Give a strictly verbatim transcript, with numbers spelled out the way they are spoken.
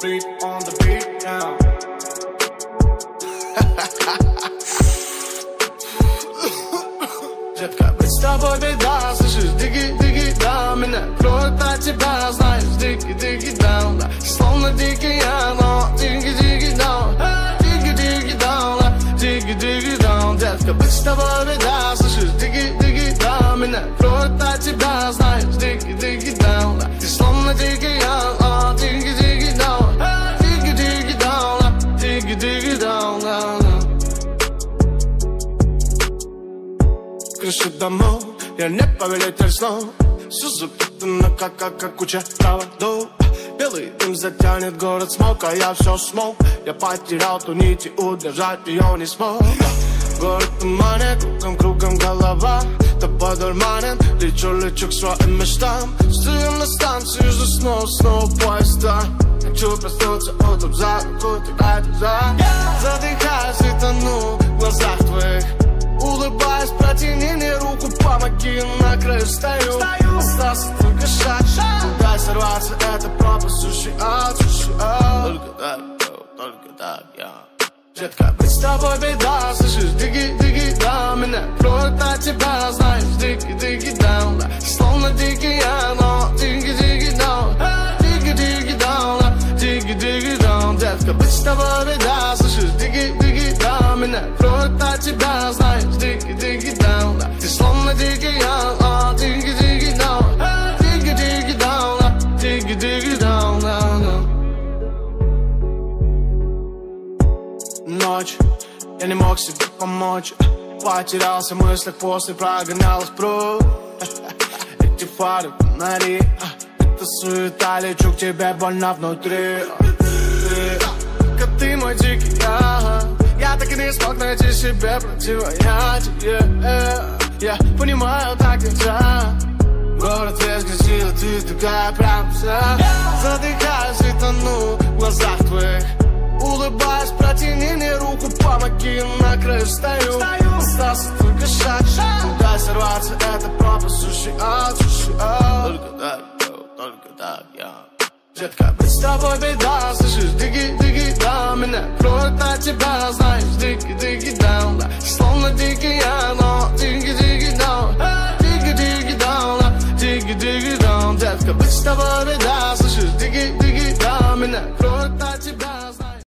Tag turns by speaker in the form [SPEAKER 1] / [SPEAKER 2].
[SPEAKER 1] Beat on the beat, yeah. Детка, быть с тобой беда, слышишь, диги, диги, да. Меня кроет от тебя, знаешь, диги, диги, да, да. Словно дикий я, но диги, диги, да. Диги, диги, да, диги, диги, да. Детка, быть с тобой беда, слышишь, диги, диги, да. Меня кроет от тебя, знаешь, диги, диги, да, да. Ты словно дикий я, но диги, диги, да. Диги, диги, да, диги, диги, да, да. Крыши домов, я не повелитель снов. Все запутано, как, как, как куча проводов. Белый дым затянет город смог, а я все смог. Я потерял ту нить и удержать ее не смог. Город туманит, кругом, кругом голова. Тобой дурманен, лечу, лечу к своим мечтам. Стою на станции, жду снова, снова поезда. Хочу проснуться утром за руку, тебя туда. Задыхаюсь и тону в глазах твоих. Улыбаясь, протяни мне руку, помоги, на краю стою. Остался только шаг, куда сорваться, это пропасть, суши ад, суши ад. Только так, только так, я. Детка, быть с тобой беда, слышишь, диги, диги, да. Меня кроет от тебя, знаешь, диги, диги, да, да. Словно дикий я, но диги, диги, да. Диги, диги, да, диги, диги, да. Детка, быть с тобой беда, слышишь, диги, диги, да. Меня кроет от тебя, знаешь, диги, диги, да, да. Ты словно дикий я, но диги, диги, да. Диги, диги, да, диги, диги, да, да, да. Ночь, я не мог себе помочь. Потерялся в мыслях, после прогонялась прочь. Эти фары, фонари, это суета, лечу к тебе больно внутри. Ты, ты мой дикий я. Я так и не смог найти себе противоядие. Я понимаю, так нельзя. Город весь грязил, ты такая прям вся. Задыхаюсь и тону в глазах твоих. Улыбаясь, протяни мне руку, помоги, на краю стою. Остался только шаг, куда сорваться, это пропасть, суши ад, суши ад. Только так, только так, я. Детка, быть с тобой беда, слышишь, диги, диги, да. Меня кроет от тебя, знаешь, диги, диги, да, да. Словно дикий я, но диги, диги, да. Диги, диги, да, диги, диги, да. Детка, быть с тобой беда.